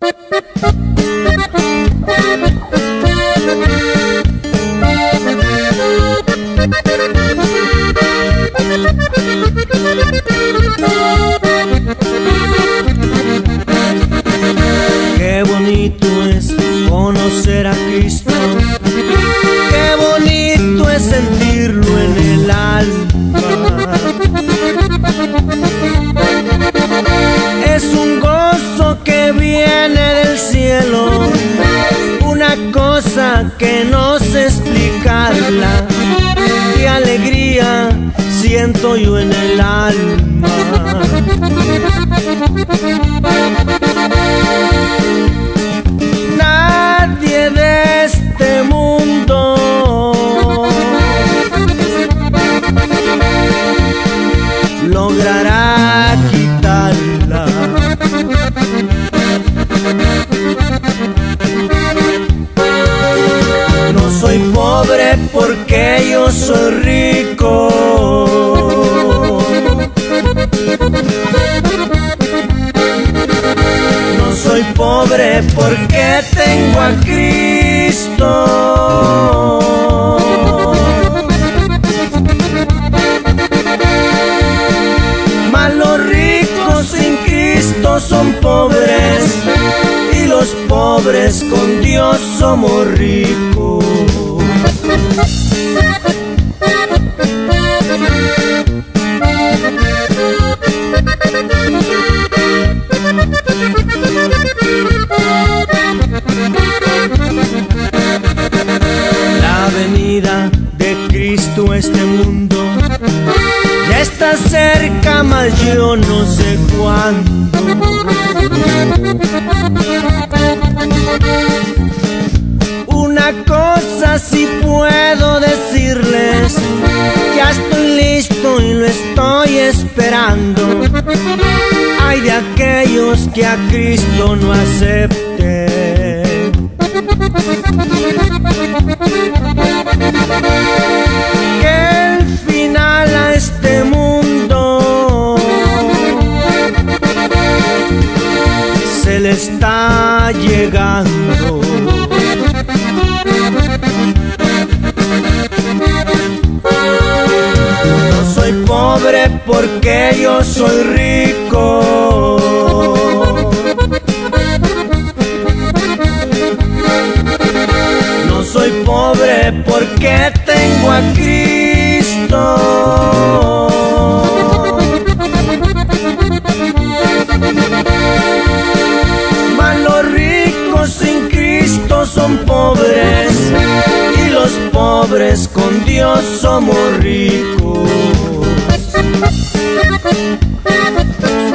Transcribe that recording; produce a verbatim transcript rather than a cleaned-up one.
Qué bonito es conocer a Cristo, qué bonito es sentirlo en el alma. Es un gozo que viene del cielo, una cosa que no sé explicarla. Qué alegría siento yo en el alma. Nadie de este mundo logrará quitarla. No soy pobre porque yo soy rico. No soy pobre porque tengo a Cristo. Mas los ricos sin Cristo son pobres, y los pobres con Dios somos ricos. La venida de Cristo a este mundo ya está cerca, mas yo no sé cuándo. Una cosa sí puedo decirles, ya estoy listo y lo estoy esperando. Ay de aquellos que a Cristo no acepten. Que el final a este mundo se le está llegando. No soy pobre porque yo soy rico. No soy pobre porque tengo a Cristo. Mas los ricos sin Cristo son pobres, y los pobres con Dios somos ricos.